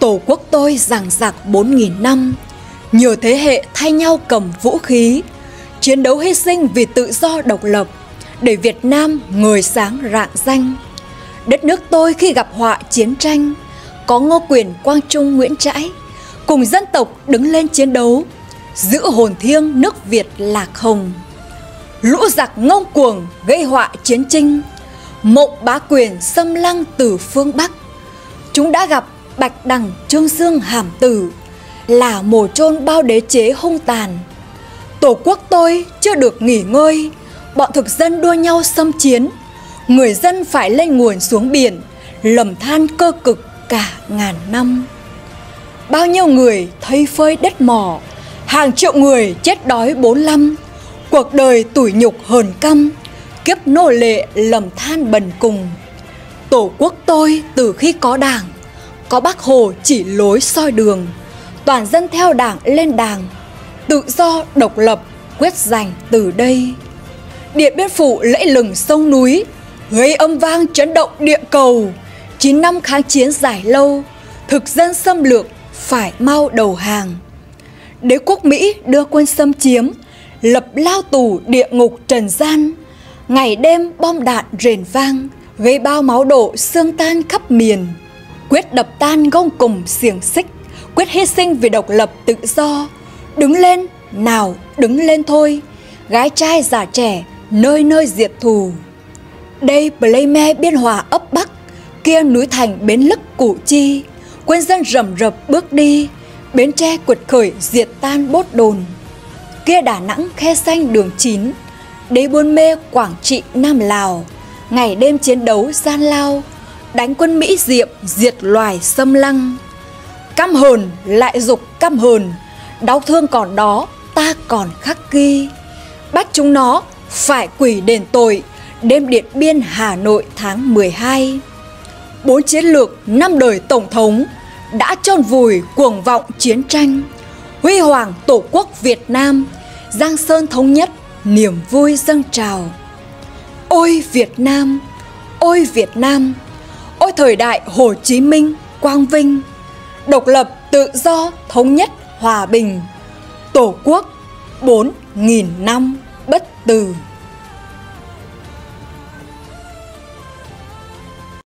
Tổ quốc tôi dằng dặc 4.000 năm, nhiều thế hệ thay nhau cầm vũ khí, chiến đấu hy sinh vì tự do độc lập, để Việt Nam ngời sáng rạng danh. Đất nước tôi khi gặp họa chiến tranh, có Ngô Quyền, Quang Trung, Nguyễn Trãi, cùng dân tộc đứng lên chiến đấu, giữ hồn thiêng nước Việt lạc hồng. Lũ giặc ngông cuồng gây họa chiến tranh, Mộng bá quyền xâm lăng từ phương Bắc. Chúng đã gặp Bạch Đằng, Trương Dương, Hàm Tử, là mồ chôn bao đế chế hung tàn. Tổ quốc tôi chưa được nghỉ ngơi, bọn thực dân đua nhau xâm chiến, người dân phải lên nguồn xuống biển, lầm than cơ cực cả ngàn năm. Bao nhiêu người thây phơi đất mỏ, hàng triệu người chết đói 45, cuộc đời tủi nhục hờn căm, kiếp nô lệ lầm than bần cùng. Tổ quốc tôi từ khi có Đảng, có Bác Hồ chỉ lối soi đường, toàn dân theo Đảng lên Đảng, tự do độc lập quyết giành từ đây. Điện Biên Phủ lẫy lừng sông núi, gây âm vang chấn động địa cầu. 9 năm kháng chiến dài lâu, thực dân xâm lược phải mau đầu hàng. Đế quốc Mỹ đưa quân xâm chiếm, lập lao tù địa ngục trần gian. Ngày đêm bom đạn rền vang, gây bao máu đổ xương tan khắp miền. Quyết đập tan gông cùm xiềng xích, quyết hy sinh vì độc lập tự do. Đứng lên, nào đứng lên thôi, gái trai già trẻ nơi nơi diệt thù. Đây Pleieme Biên Hòa ấp Bắc, kia núi Thành Bến Lức Củ Chi. Quân dân rầm rập bước đi, Bến Tre quật khởi diệt tan Bốt Đồn. Kia Đà Nẵng Khe Xanh đường 9, đây Buôn Mê Quảng Trị Nam Lào. Ngày đêm chiến đấu gian lao, đánh quân Mỹ Diệm diệt loài xâm lăng. Căm hờn lại dục căm hờn, đau thương còn đó ta còn khắc ghi. Bắt chúng nó phải quỳ đền tội, đêm Điện Biên Hà Nội tháng 12. 4 chiến lược 5 đời Tổng thống đã chôn vùi cuồng vọng chiến tranh. Huy hoàng Tổ quốc Việt Nam, Giang Sơn thống nhất, niềm vui dâng trào. Ôi Việt Nam, ôi Việt Nam, ôi thời đại Hồ Chí Minh quang vinh, độc lập, tự do, thống nhất, hòa bình. Tổ quốc 4.000 năm bất tử.